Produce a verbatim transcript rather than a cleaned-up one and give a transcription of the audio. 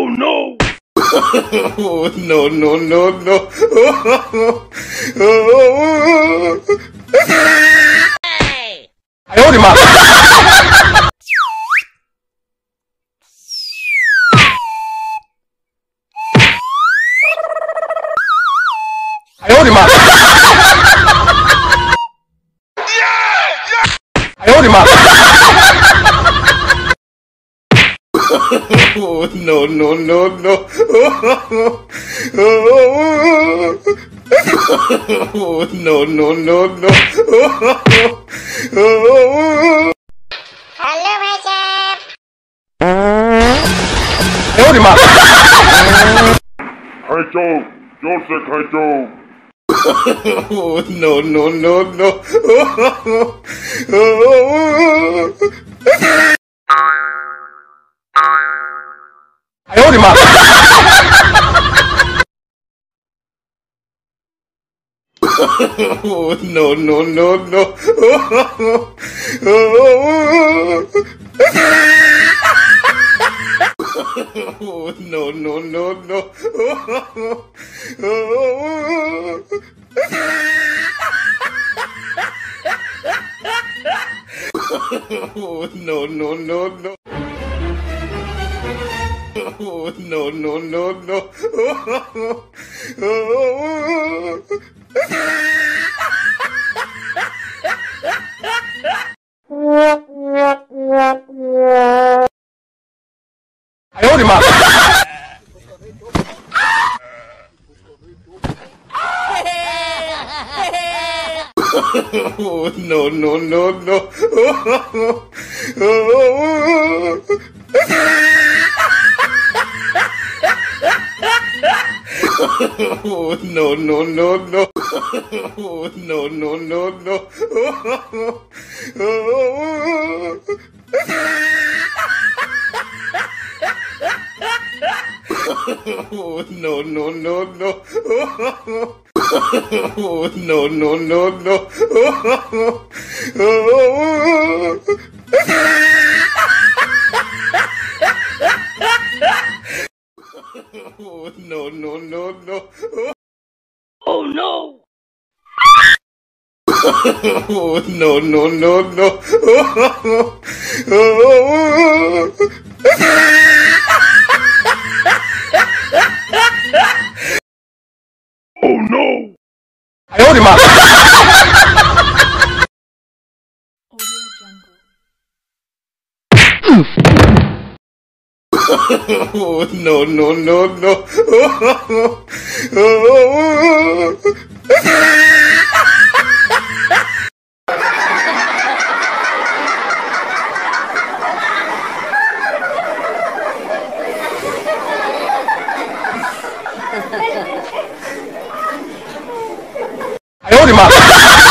no! Oh, no, no, no, no. Hey! 哎呦我的妈！哎呦我的妈！哎呦我的妈！Oh, no, no, no, no. Oh, no, no, no, no. Hello भाई साहब। 哎呦我的妈！ 开中，就是开中。 Oh, no, no, no, no.哎呦我的妈！Oh, no, no, no, no. Oh, no, no, no, no. Oh, no, no, no, no. Oh, no, no, no, no.哎呦我的妈！Oh, no, no, no, no. Oh, no, no, no, no. Oh, no, no, no, no. Oh, no, no, no, no. Oh, no, no, no, no. Oh, no, no, no, no. Oh no! Oh, no, no, no, no. Oh no! 哎呦我的妈！Oh, no, no, no, no.哎呦我的妈